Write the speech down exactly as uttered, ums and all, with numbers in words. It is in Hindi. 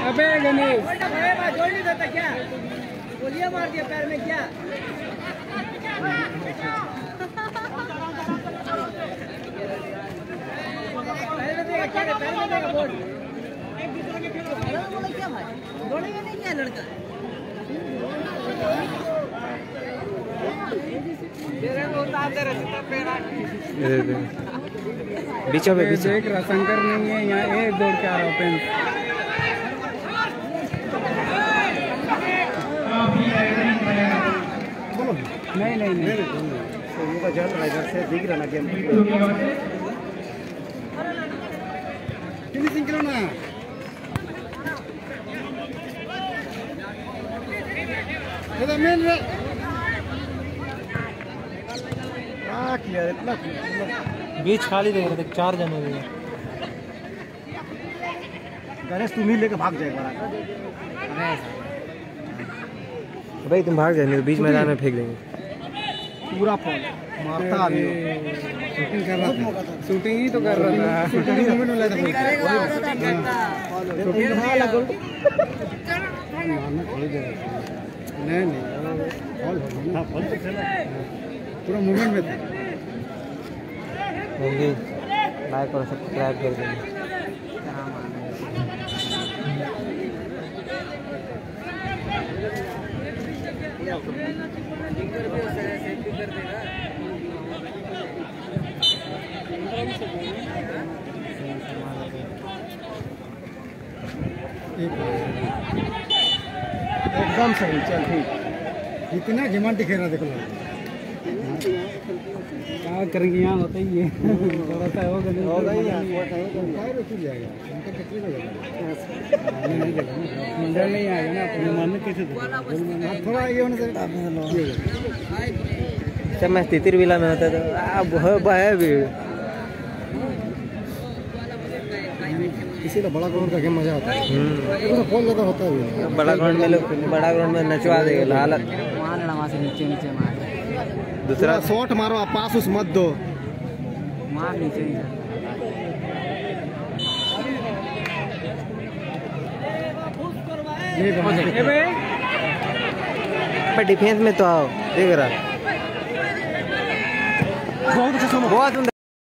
अबे गणेश जोड़ नहीं देता क्या? गोलियां मार दिया पैर में क्या? पैर में देगा क्या? पैर में देगा बोल। एक दूसरे के फिर बोला क्या भाई? दौड़ेगा नहीं क्या लड़का? बीचों पे बीच देख रहा शंकर नहीं है यहाँ एक दौड़ के आ रहा पेन नहीं नहीं नहीं उनका जल रहा इधर से दिख रहा ना गेम फिनिशिंग करो ना ये मेन रे आ किया इतना बीच खाली देख रहे थे चार जने थे गणेश तुम ही लेके भाग जाएगा भाई तुम भाग जाए बीच मैदान में फेंक देंगे पूरा फॉल मारता अभी शूटिंग कर रहा था शूटिंग ही तो कर रहा था शूटिंग मोमेंट में लगा था शूटिंग हां लगा मारना थोड़ी देर नहीं नहीं फॉल हो हां फॉल तो चला पूरा मोमेंट में था नहीं लाइक और सब्सक्राइब कर देंगे एकदम सही चल ठीक इतना घिमांडी खेलना देखो क्या करेंगे यहाँ होता ही है थोड़ा सा होगा नहीं होगा ही यार वो तो जाएगा उनका कितने में जाएगा नहीं देगा मंडल नहीं आएगा ना अपने मानने कैसे थोड़ा ये होने से जब मैं तितिर विला में होता तो है भीड़ किसी का बड़ा ग्राउंड का गेम मजा आता है तो फॉल ज़्यादा होता है बड़ा ग्राउंड में लोग बड़ा ग्राउंड में नचवा देगा हालत मारना वहाँ से नीचे नीचे मार दूसरा शॉट मारो आप पास उस मत दो मार नीचे पर डिफेंस में तो आओ देख रहा बहुत अच्छा बहुत